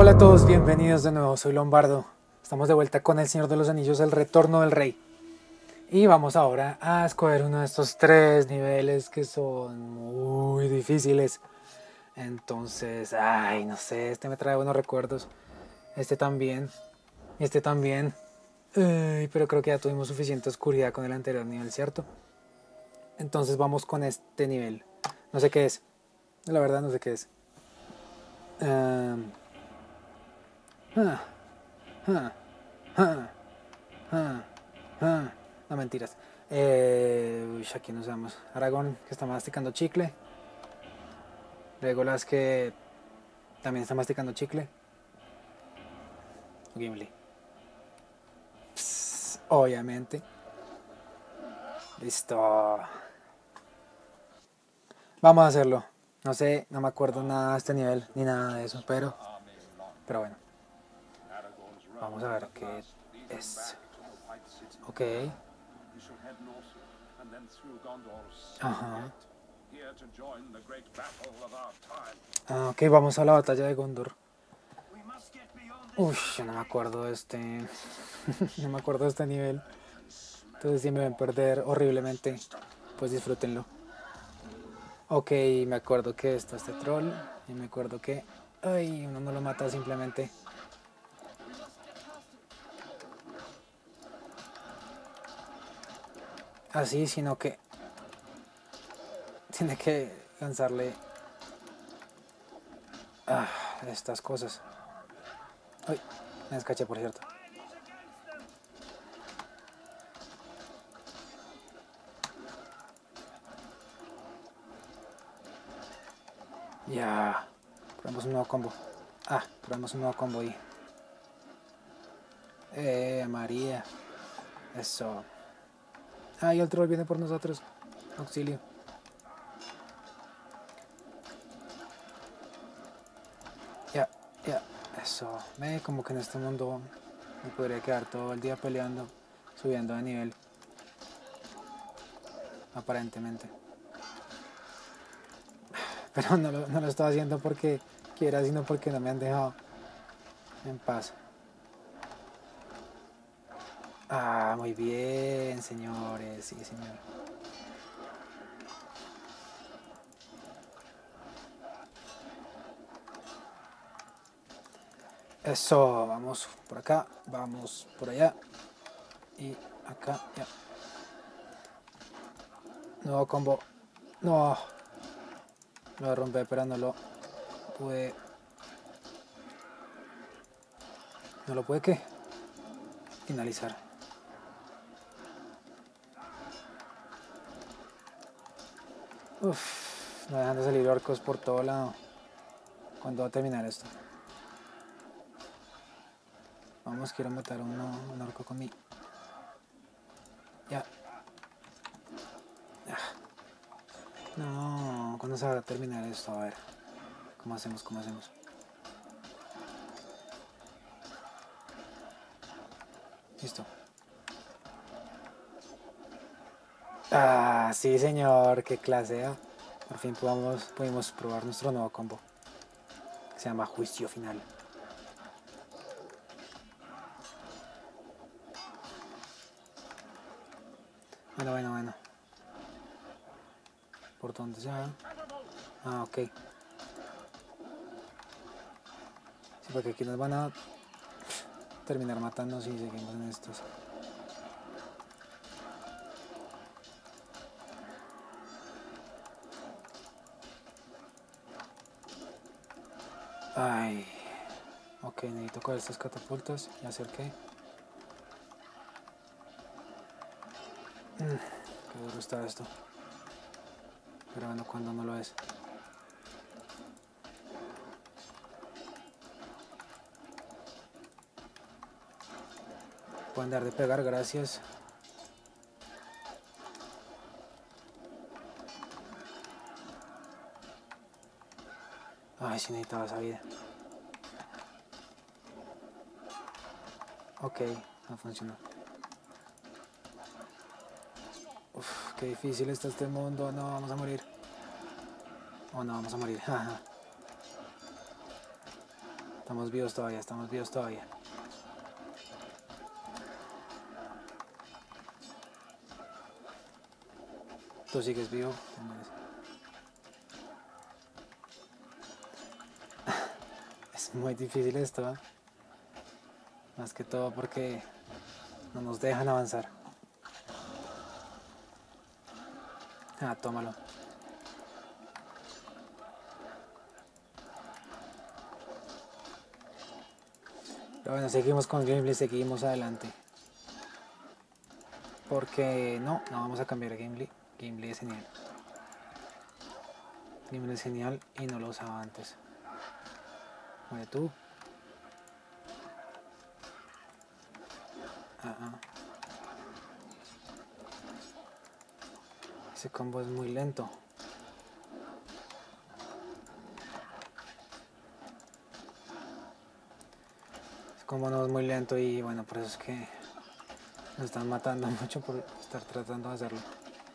Hola a todos, bienvenidos de nuevo, soy Lombardo. Estamos de vuelta con El Señor de los Anillos, El Retorno del Rey. Y vamos ahora a escoger uno de estos 3 niveles que son muy difíciles. Entonces, no sé, este me trae buenos recuerdos. Este también, este también. Pero creo que ya tuvimos suficiente oscuridad con el anterior nivel, ¿cierto? Entonces vamos con este nivel. No sé qué es, la verdad no sé qué es. Um, ah, ah, ah, ah, ah. No, mentiras. Aquí nos vamos. Aragorn, que está masticando chicle. Legolas, que también está masticando chicle. Gimli. Psst, obviamente. Listo. Vamos a hacerlo. No sé, no me acuerdo nada de este nivel, ni nada de eso, pero bueno. Vamos a ver qué es. Ok. Ajá. Ok, vamos a la batalla de Gondor. Uff, yo no me acuerdo de este. No me acuerdo de este nivel. Entonces si me ven perder horriblemente, pues disfrútenlo. Ok, me acuerdo que está este troll. Y me acuerdo que... Ay, uno no lo mata simplemente. Así, sino que... Tiene que lanzarle... estas cosas. Ay, me descaché, por cierto. Ya. Probamos un nuevo combo. Probamos un nuevo combo ahí. María. Eso. Y el troll viene por nosotros. Auxilio. Ya. Eso. Como que en este mundo me podría quedar todo el día peleando, subiendo de nivel. Aparentemente. Pero no lo estoy haciendo porque quiera, sino porque no me han dejado en paz. Muy bien, señores. Sí, señor. Eso, vamos por acá, vamos por allá. Y acá, ya. Nuevo combo. No. Lo rompí, pero no lo pude. ¿No lo pude qué? Finalizar. Uff, me dejan de salir orcos por todo lado. ¿Cuándo va a terminar esto? Vamos, quiero matar a un orco con mi... Ya. No, ¿cuándo se va a terminar esto? A ver, ¿cómo hacemos? Listo. Sí, señor, qué clase. Por fin pudimos probar nuestro nuevo combo. Que se llama Juicio Final. Bueno. ¿Por dónde se va? Ok. Sí, porque aquí nos van a terminar matando si seguimos en estos. Ok, necesito coger estas catapultas y hacer qué. Qué duro está esto. Pero bueno, cuando no lo es. Pueden dar de pegar, gracias. Sí necesitaba esa vida. Ok, no funcionó. Uf, qué difícil está este mundo. No, vamos a morir. No vamos a morir. Estamos vivos todavía, estamos vivos todavía. Tú sigues vivo. Es muy difícil esto, ¿eh? Más que todo porque no nos dejan avanzar. Ah, tómalo. Pero bueno, seguimos con Gimli, seguimos adelante. Porque no vamos a cambiar a Gimli. Gimli es genial. Gimli es genial y no lo usaba antes. Muere tú. Ese combo es muy lento. Ese combo no es muy lento y bueno, por eso es que nos están matando mucho por estar tratando de hacerlo.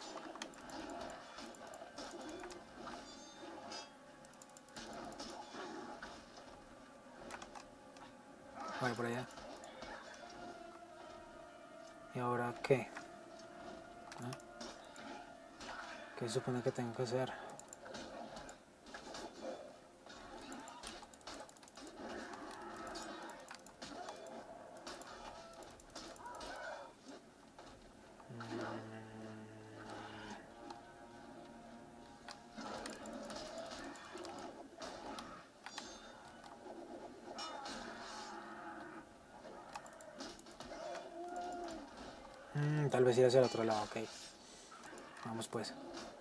Voy por allá. ¿Y ahora qué? ¿No? ¿Qué se supone que tengo que hacer? Tal vez ir hacia el otro lado, ok. Vamos pues.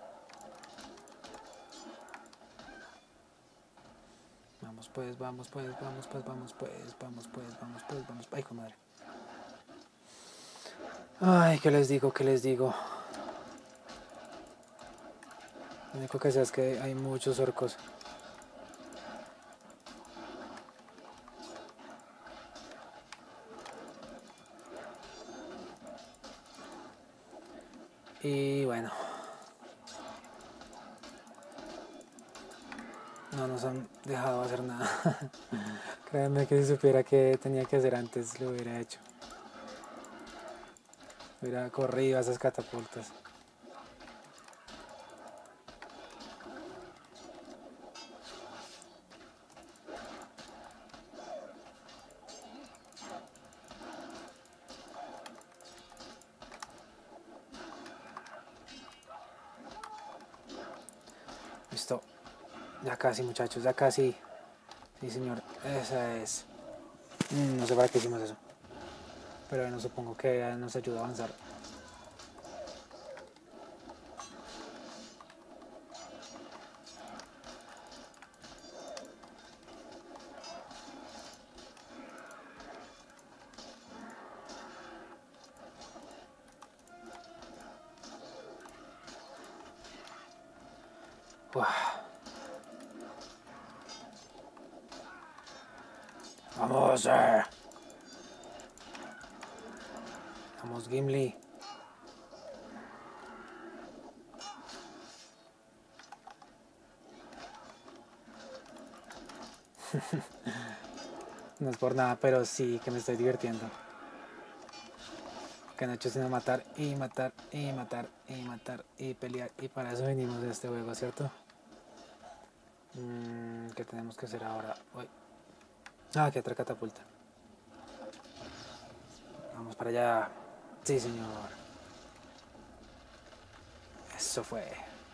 Vamos pues, vamos pues, vamos pues, vamos pues, vamos pues, vamos pues, vamos. Ay, comadre. Ay, ¿qué les digo? ¿Qué les digo? Lo único que sé es que hay muchos orcos. Y bueno. No nos han dejado hacer nada. Créanme que si supiera que tenía que hacer antes, lo hubiera hecho. Hubiera corrido a esas catapultas. Listo. Ya casi, muchachos, ya casi. Sí, señor. Esa es. No sé para qué hicimos eso. Pero bueno, supongo que nos ayuda a avanzar. Uah. Vamos, vamos, Gimli. No es por nada, pero sí que me estoy divirtiendo. Que no he hecho sino matar y matar y matar y matar y pelear. Y para eso venimos de este juego, ¿cierto? ¿Qué tenemos que hacer ahora? Uy. Ah, que otra catapulta. Vamos para allá. Sí, señor. Eso fue.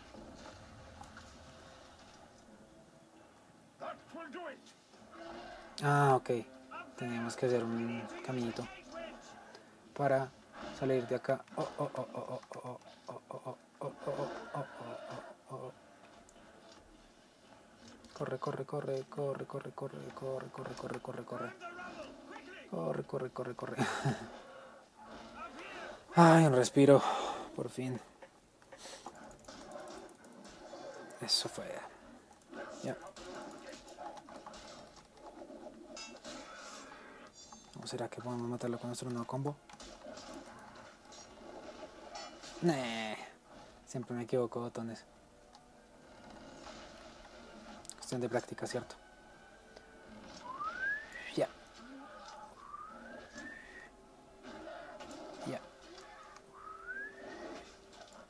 Ah, ok. Tenemos que hacer un caminito para salir de acá. Oh, oh, oh, oh, oh, oh, oh, oh, oh, oh, oh, oh, oh, oh. Corre, corre, corre, corre, corre, corre, corre, corre, corre, corre, corre. Corre, corre, corre, corre. Ay, un respiro. Por fin. Eso fue. Ya. ¿O será que podemos matarlo con nuestro nuevo combo? Nee. Siempre me equivoco, botones. Cuestión de práctica, ¿cierto?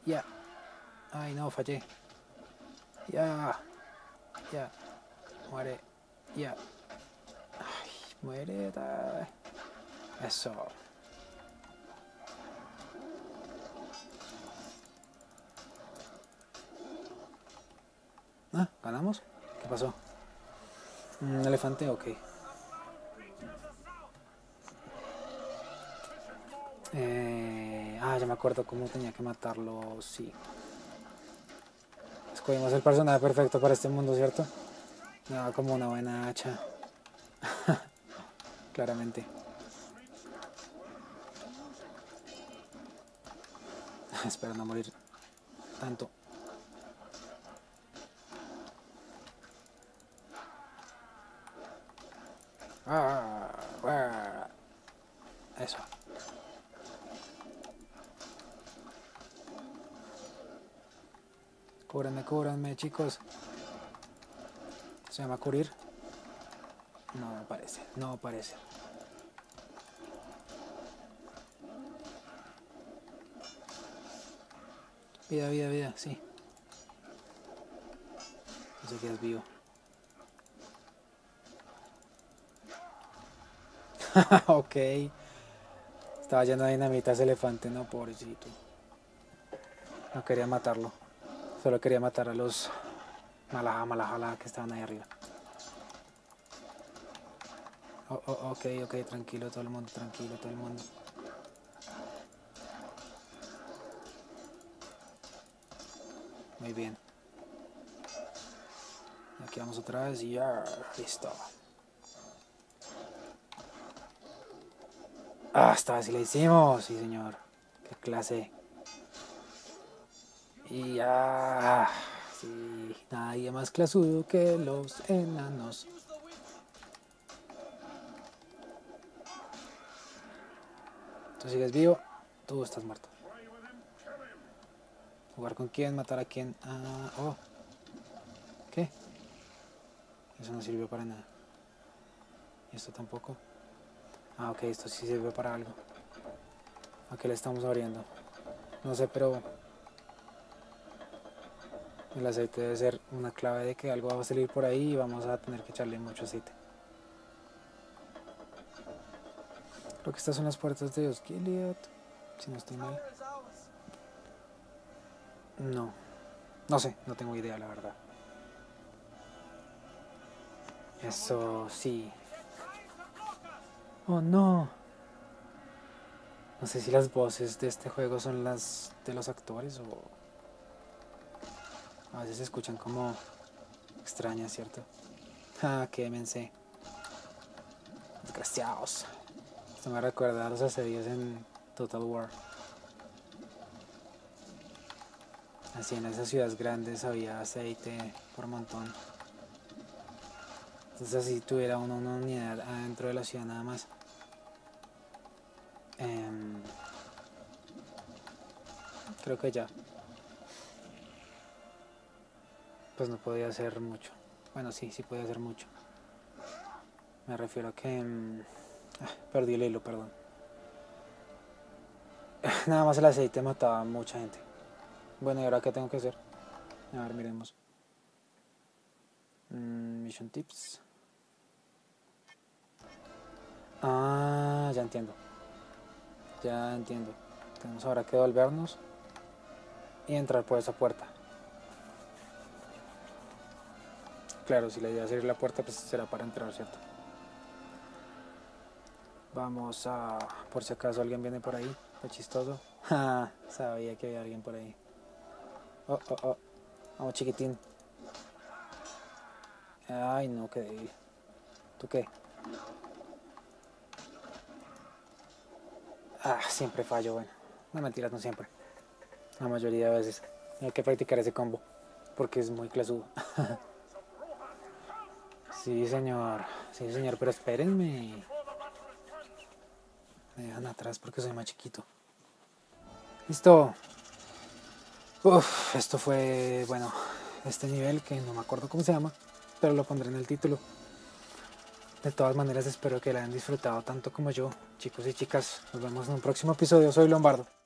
Ya. Ay, no, fallé. Ya. Ya. Muere. Ya. Ay, muere. Eso. Ah, ¿ganamos? ¿Qué pasó? Un elefante, ok. Ya me acuerdo cómo tenía que matarlo, sí. Escogimos el personaje perfecto para este mundo, ¿cierto? Nada como una buena hacha. Claramente. Espero no morir tanto. Eso. Cúbranme, chicos. ¿Se llama cubrir? No parece, no parece. Vida, sí. No sé qué es vivo. Ok. Estaba lleno de dinamita ese elefante, no, pobrecito. No quería matarlo. Solo quería matar a los malaja que estaban ahí arriba. Ok, tranquilo todo el mundo, tranquilo todo el mundo. Muy bien. Aquí vamos otra vez y ya, listo. Esta vez sí la hicimos, sí señor. Qué clase. Y ya, sí, nadie más clasudo que los enanos. Tú sigues vivo, tú estás muerto. ¿Jugar con quién? ¿Matar a quién? ¿Qué? Eso no sirvió para nada. ¿Y esto tampoco? Ok, esto sí sirve para algo. ¿A qué le estamos abriendo? No sé, pero el aceite debe ser una clave de que algo va a salir por ahí y vamos a tener que echarle mucho aceite. Creo que estas son las puertas de Osgiliath, si no estoy mal. No sé, no tengo idea, la verdad. Eso sí. Oh no. No sé si las voces de este juego son las de los actores o a veces se escuchan como extrañas, ¿cierto? Quémense. Desgraciados. Esto me recuerda a los asedios en Total War. Así en esas ciudades grandes había aceite por montón. Entonces así tuviera uno una unidad adentro de la ciudad nada más. Creo que ya. Pues no podía hacer mucho. Bueno, sí podía hacer mucho. Me refiero a que... perdí el hilo, perdón. Nada más el aceite mataba a mucha gente. Bueno, ¿y ahora qué tengo que hacer? A ver, miremos. Mission tips. Ya entiendo. Ya entiendo. Tenemos ahora que volvernos y entrar por esa puerta. Claro, si la idea es abrir la puerta, pues será para entrar, ¿cierto? Vamos a... por si acaso alguien viene por ahí. Fue chistoso. Sabía que había alguien por ahí. Oh. Vamos, chiquitín. Ay, no, qué débil. ¿Tú qué? Siempre fallo, bueno. No, mentiras, no siempre. La mayoría de veces. Hay que practicar ese combo. Porque es muy clasudo. Sí, señor. Sí, señor, pero espérenme. Me dejan atrás porque soy más chiquito. Listo. Esto fue, bueno, este nivel que no me acuerdo cómo se llama, pero lo pondré en el título. De todas maneras espero que la hayan disfrutado tanto como yo, chicos y chicas. Nos vemos en un próximo episodio. Soy Lombardo.